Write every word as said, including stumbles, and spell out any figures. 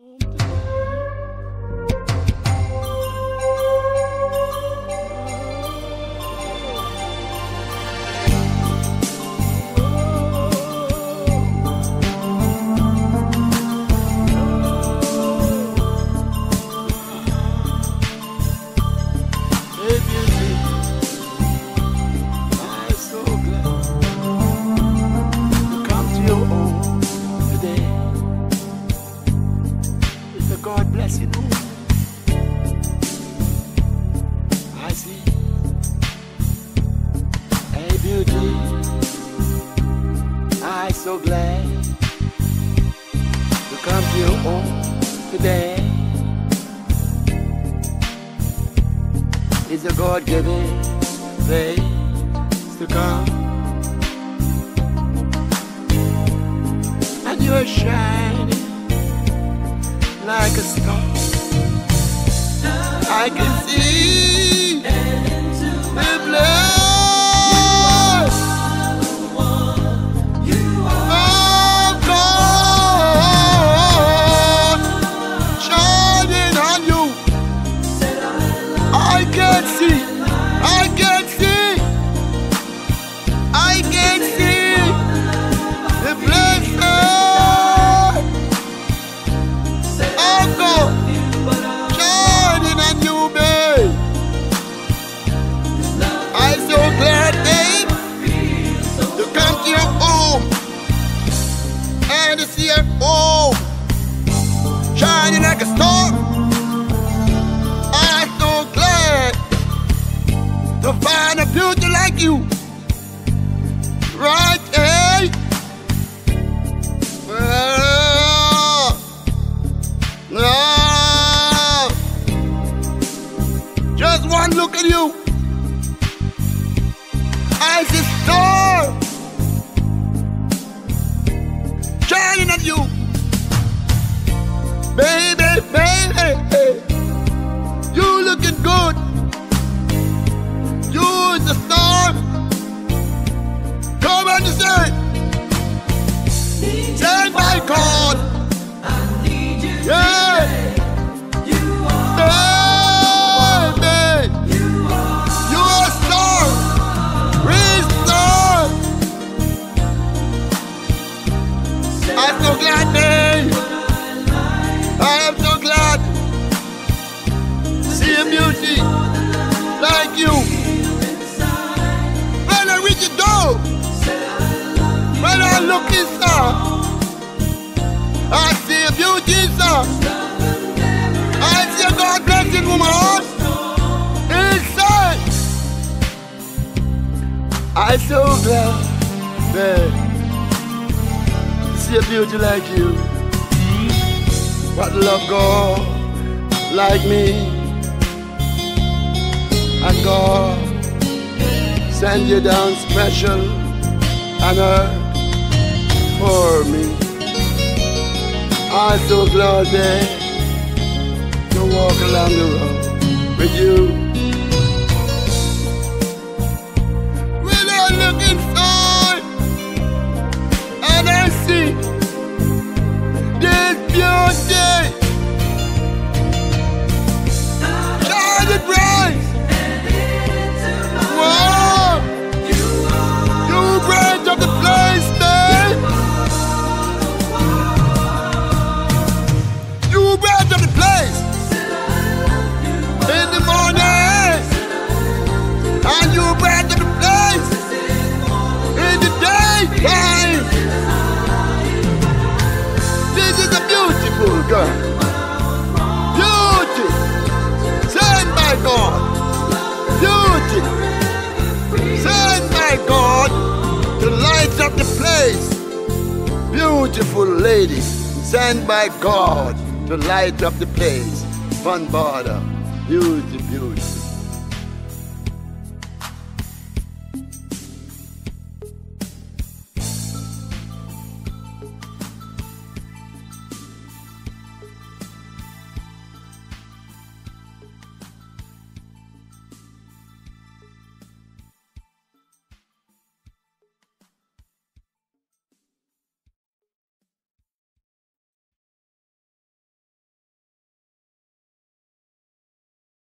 God bless you. I see. Hey, beauty, I'm so glad to come to your home today. It's a God-given place to come, and you're shining like a star. I can see the blood. Oh God, shining on you. I can see, I can see, I can see the blood. And to see her home shining like a star. I'm so glad to find a beauty like you right here. Oh, oh. Just one look at you, I see star shining at you, baby, baby, you looking good. You're the star. Come on, you say, say my God, yeah, baby, you're a star, real star. I'm so glad, babe. I am so glad to see a beauty like you. When I reach the door, when I look inside, I see a beauty inside. I see a God-blessed woman inside. I'm so glad, babe. See a beauty like you, but love God like me, and God send you down special on earth for me. I'm so glad that to walk along the road with you. When I look inside and I see this beauty shining bright. Wow, you bright up the place, man. You bright up the place in the morning, and you bright up the place in the daytime. This is a beautiful girl. Beauty, sent by God. Beauty, sent by God to light up the place. Beautiful lady, sent by God to light up the place. Fun border, beauty, beauty.